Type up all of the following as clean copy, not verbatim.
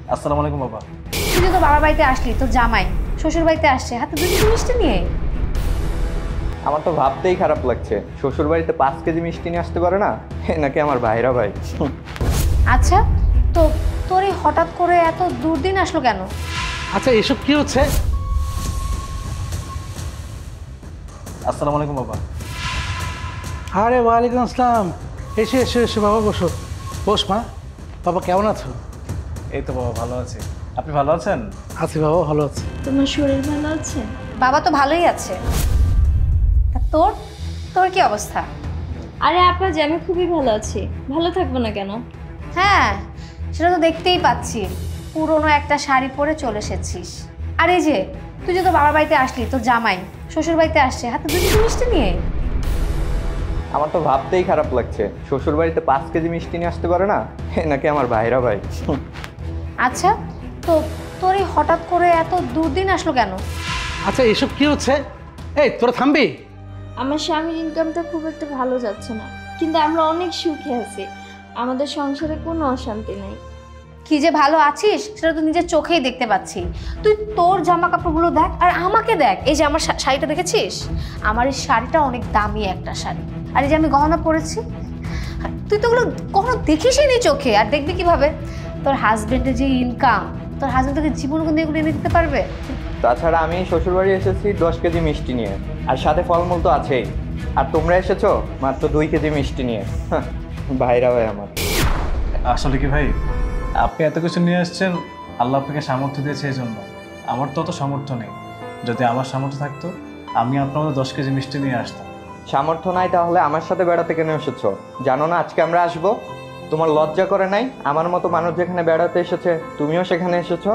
আসসালামু আলাইকুম বাবা। তুই তো বাবার বাড়িতে আসলি, তোর জামাই শ্বশুর বাড়িতে আসছে হাতে 2 কেজি মিষ্টি নিয়ে। আমার তো ভাবতেই খারাপ লাগছে, শ্বশুর বাড়িতে 5 কেজি মিষ্টি নিয়ে আসতে পারে না, নাকি আমার ভাইরা ভাই। আচ্ছা, তো তোর এই হঠাৎ করে এত দুর্দিন আসলো কেন? আচ্ছা এসব কি হচ্ছে? আসসালামু আলাইকুম বাবা। আরে ওয়ালাইকুম আসসালাম। এসে এসে এসে বাবা বসো। বস মা। বাবা কেমন আছো? এই তো বাবা ভালো আছি, আপনি ভালো আছেন? আছি বাবা, ভালো আছি। তোমার শরীর ভালো আছে? বাবা তো ভালোই আছে। তা তোর তোর কি অবস্থা? আরে আপা যে আমি খুবই ভালো আছি, ভালো থাকবো না কেন? হ্যাঁ, সেটা তো দেখতেই পাচ্ছি, পুরনো একটা শাড়ি পরে চলে এসেছিস। আর এই যে তুই যে তোর বাবার বাড়িতে আসলি, তোর জামাই শ্বশুর বাড়িতে আসছে হাতে 2 কেজি মিষ্টি নিয়ে। আমার তো ভাবতেই খারাপ লাগছে, শ্বশুর বাড়িতে 5 কেজি মিষ্টি নিয়ে আসতে পারে না, নাকি আমার ভাইরা ভাই। আচ্ছা, তো তোর এই হঠাৎ করে এত দুর্দিন আসলো কেন? আচ্ছা এসব কি হচ্ছে? এই তোরা থামবি? আমার স্বামীর ইনকামটা খুব একটা ভালো যাচ্ছে না, কিন্তু আমরা অনেক সুখে আছি, আমাদের সংসারে কোনো অশান্তি নেই। কি যে ভালো আছিস সেটা তো নিজের চোখেই দেখতে পাচ্ছি। তুই তোর জামা কাপড়গুলো দেখ আর আমাকে দেখ। এই যে আমার শাড়িটা দেখেছিস, আমার এই শাড়িটা অনেক দামি একটা শাড়ি। আর এই যে আমি গহনা পরেছি, তুই তো ওগুলো কখনো দেখিসই নি চোখে, আর দেখবি কিভাবে? তোর হাজবেন্ডের যে ইনকাম, তোর হাজবেন্ড তোকে জীবন কিন্তু এগুলো এনে দিতে পারবে। তাছাড়া আমি শ্বশুর বাড়ি এসেছি 10 কেজি মিষ্টি নিয়ে, আর সাথে ফলমূল তো আছেই। আর তোমরা এসেছো মাত্র 2 কেজি মিষ্টি নিয়ে। ভাইরা ভাই আমার। আসলে কি ভাই, আপনি এত কিছু নিয়ে আসছেন, আল্লাহ আপনাকে সামর্থ্য দিয়েছে এই জন্য। আমার তো অত সামর্থ্য নেই, যদি আমার সামর্থ্য থাকতো আমি আপনার মধ্যে 10 কেজি মিষ্টি নিয়ে আসতাম। সামর্থ্য নাই তাহলে আমার সাথে বেড়াতে কেন এসেছো? জানো না আজকে আমরা আসবো? তোমার লজ্জা করে নাই? আমার মতো মানুষ যেখানে বেড়াতে এসেছে তুমিও সেখানে এসেছো।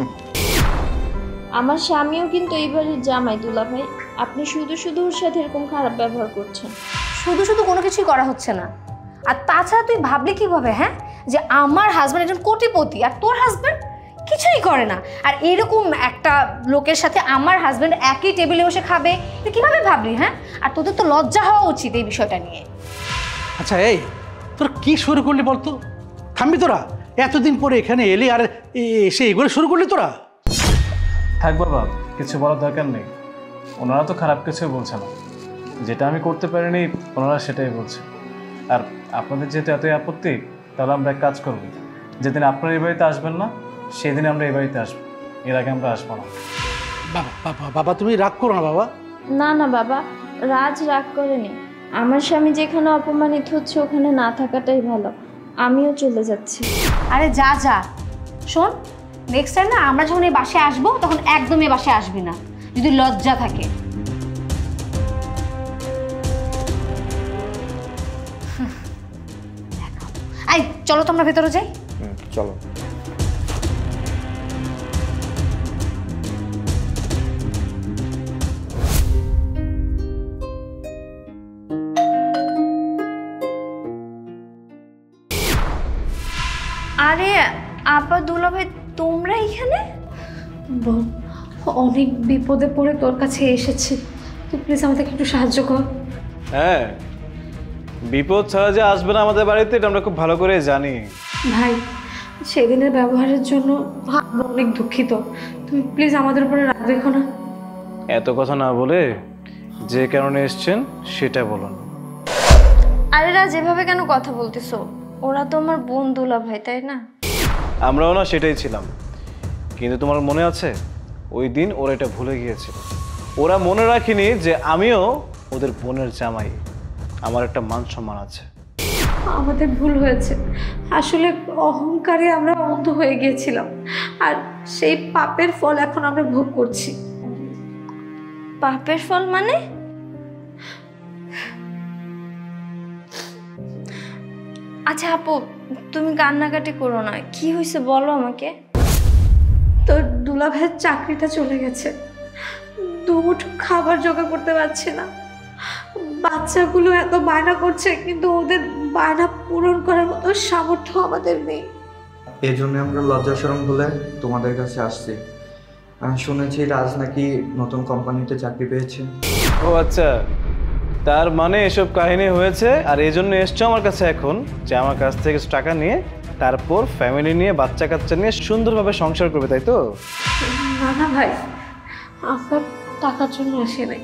আমার স্বামীও কিন্তু এই বাড়ির জামাই দুলা ভাই, আপনি শুধু শুধু ওর সাথে এরকম খারাপ ব্যবহার করছেন। শুধু শুধু কোনো কিছুই করা হচ্ছে না। আর তাছাড়া তুই ভাবলি কিভাবে, হ্যাঁ, যে আমার হাজব্যান্ড একজন কোটিপতি আর তোর হাজব্যান্ড কিছুই করে না, আর এরকম একটা লোকের সাথে আমার হাজব্যান্ড একই টেবিলে বসে খাবে, তুই কিভাবে ভাবলি? হ্যাঁ, আর তোদের তো লজ্জা হওয়া উচিত এই বিষয়টা নিয়ে। আচ্ছা এই তোরা কি শুরু করলি বলতো? থামবি তোরা? এতদিন পরে এখানে এলি আর এসে এগুলো শুরু করলি তোরা? থাক বাবা, কিছু বলার দরকার নেই। ওনারা তো খারাপ কিছুই বলছে না, যেটা আমি করতে পারিনি ওনারা সেটাই বলছে। আর আপনাদের যেহেতু এতই আপত্তি, তাহলে আমরা এক কাজ করব, যেদিন আপনারা এই বাড়িতে আসবেন না সেদিন আমরা এই বাড়িতে আসবো, এর আগে আমরা আসবো না। বাবা বাবা বাবা তুমি রাগ করো না বাবা। না না বাবা, রাজ রাগ করেনি, আমার স্বামী যেখানে অপমানিত হচ্ছে ওখানে না থাকাটাই ভালো, আমিও চলে যাচ্ছি। আরে যা যা, শোন, নেক্সট টাইম না আমরা যখন এই বাসায় আসবো তখন একদমই বাসায় আসবি না, যদি লজ্জা থাকে। আই চলো তো আমরা ভেতরে যাই। চলো। আরে আপা দুলা ভাই তোমরা এখানে? বোন, অনেক বিপদে পড়ে তোর কাছে এসেছি, তুই প্লিজ আমাদেরকে একটু সাহায্য কর। হ্যাঁ, বিপদ ছাড়া যে আসবে না আমাদের বাড়িতে এটা আমরা খুব ভালো করে জানি। ভাই, সেদিনের ব্যবহারের জন্য আমরা অনেক দুঃখিত, তুমি প্লিজ আমাদের উপরে রাগ রেখো না। এত কথা না বলে যে কারণে এসছেন সেটা বলুন। আরে রাজ এভাবে কেন কথা বলতেছো? ওরা তো আমার বোন দুলা ভাই, তাই না? আমরাও না সেটাই ছিলাম, কিন্তু তোমার মনে আছে ওই দিন ওরা এটা ভুলে গিয়েছিল। ওরা মনে রাখিনি যে আমিও ওদের বোনের জামাই, আমার একটা মান সম্মান আছে। আমাদের ভুল হয়েছে, আসলে অহংকারে আমরা অন্ধ হয়ে গিয়েছিলাম, আর সেই পাপের ফল এখন আমরা ভোগ করছি। পাপের ফল মানে? আচ্ছা আপু, তুমি কান্নাকাটি করো না, কি হয়েছে বলো আমাকে। তোর দুলা ভাইয়ের চাকরিটা চলে গেছে, দুমুঠো খাবার জোগাড় করতে পারছে না, বাচ্চাগুলো এত বায়না করছে কিন্তু ওদের বায়না পূরণ করার মতো সামর্থ্য আমাদের নেই। এই জন্য আমরা লজ্জা শরম বলে তোমাদের কাছে আসছি। শুনেছি রাজ নাকি নতুন কোম্পানিতে চাকরি পেয়েছে। ও আচ্ছা, তার মানে এসব কাহিনী হয়েছে আর এই জন্য এসছো আমার কাছে এখন, যে আমার কাছ থেকে কিছু টাকা নিয়ে তারপর ফ্যামিলি নিয়ে বাচ্চা কাচ্চা নিয়ে সুন্দরভাবে সংসার করবে, তাই তো? না না ভাই, আপনার টাকার জন্য আসে নাই।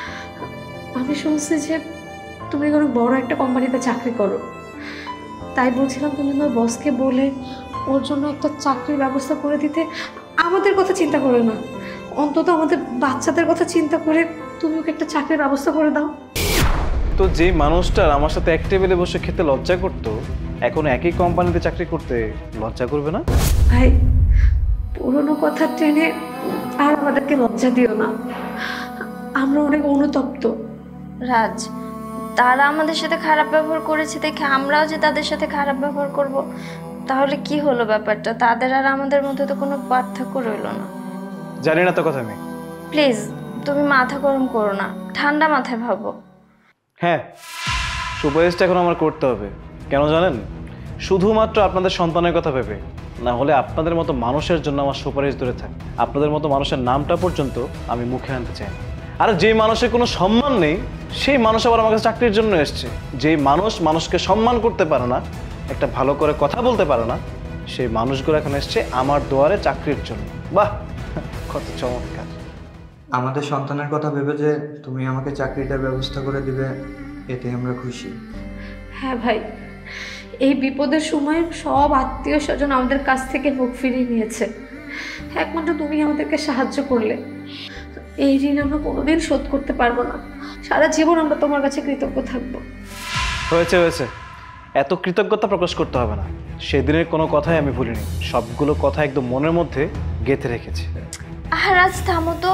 আমি শুনছি যে তুমি কোনো বড় একটা কোম্পানিতে চাকরি করো, তাই বলছিলাম তুমি তোমার বসকে বলে ওর জন্য একটা চাকরির ব্যবস্থা করে দিতে। আমাদের কথা চিন্তা করে না, অন্তত আমাদের বাচ্চাদের কথা চিন্তা করে তুমি ওকে একটা চাকরির ব্যবস্থা করে দাও। তো যে মানুষটার আমার সাথে এক টেবিলে বসে খেতে লজ্জা করতো, এখন একই কোম্পানিতে চাকরি করতে লজ্জা করবে না? ভাই, পুরোনো কথা টেনে আর আমাদেরকে লজ্জা দিও না, আমরা অনেক অনুতপ্ত। রাজ, তারা আমাদের সাথে খারাপ ব্যবহার করেছে দেখে আমরাও যে তাদের সাথে খারাপ ব্যবহার করব, তাহলে কি হলো ব্যাপারটা? তাদের আর আমাদের মধ্যে তো কোনো পার্থক্য রইলো না। জানি না তো কথা আমি। প্লিজ তুমি মাথা গরম করো না, ঠান্ডা মাথায় ভাবো। হ্যাঁ, সুপারিশটা এখন আমার করতে হবে। কেন জানেন? শুধুমাত্র আপনাদের সন্তানের কথা ভেবে, না হলে আপনাদের মতো মানুষের জন্য আমার সুপারিশ দূরে থাকে। আপনাদের মতো মানুষের নামটা পর্যন্ত আমি মুখে আনতে চাই না। আর যে মানুষের কোনো সম্মান নেই, সেই মানুষ আবার আমার কাছে চাকরির জন্য এসছে। যেই মানুষ মানুষকে সম্মান করতে পারে না, একটা ভালো করে কথা বলতে পারে না, সেই মানুষগুলো এখন এসছে আমার দুয়ারে চাকরির জন্য। বাহ, কত চমৎকার! আমাদের সন্তানের কথা ভেবে যে তুমি আমাকে চাকরিটার ব্যবস্থা করে দিবে, এতে আমরা খুশি। হ্যাঁ ভাই, এই বিপদের সময় সব আত্মীয় স্বজন আমাদের কাছ থেকে মুখ ফিরিয়ে নিয়েছে, একমাত্র তুমি আমাদেরকে সাহায্য করলে। এই ঋণ আমরা কোনোদিন শোধ করতে পারবো না, সারা জীবন আমরা তোমার কাছে কৃতজ্ঞ থাকবো। হয়েছে হয়েছে, এত কৃতজ্ঞতা প্রকাশ করতে হবে না। সেদিনের কোনো কথাই আমি ভুলিনি, সবগুলো কথা একদম মনের মধ্যে গেঁথে রেখেছি। আর রাজ থামো তো,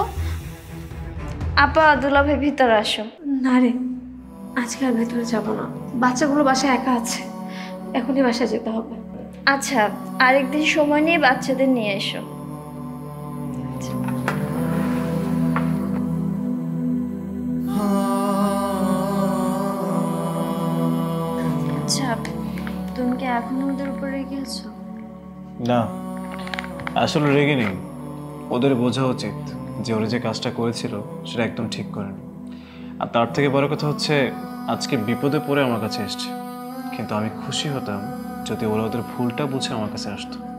আপা দুলাভাই ভিতরে আসো। না রে, আজকে আর ভেতরে যাবো না, বাচ্চাগুলো বাসায় একা আছে, এখনই বাসায় যেতে হবে। আচ্ছা, আরেকদিন সময় নিয়ে বাচ্চাদের নিয়ে এসো। আচ্ছা, তুমি কি এখন ওদের উপর রেগে আছো? না, আসলে রেগে নেই। ওদের বোঝা উচিত যে ওরা যে কাজটা করেছিল সেটা একদম ঠিক করেনি। আর তার থেকে বড় কথা হচ্ছে, আজকে বিপদে পড়ে আমার কাছে এসছে, কিন্তু আমি খুশি হতাম যদি ওরা ওদের ভুলটা বুঝে আমার কাছে আসতো।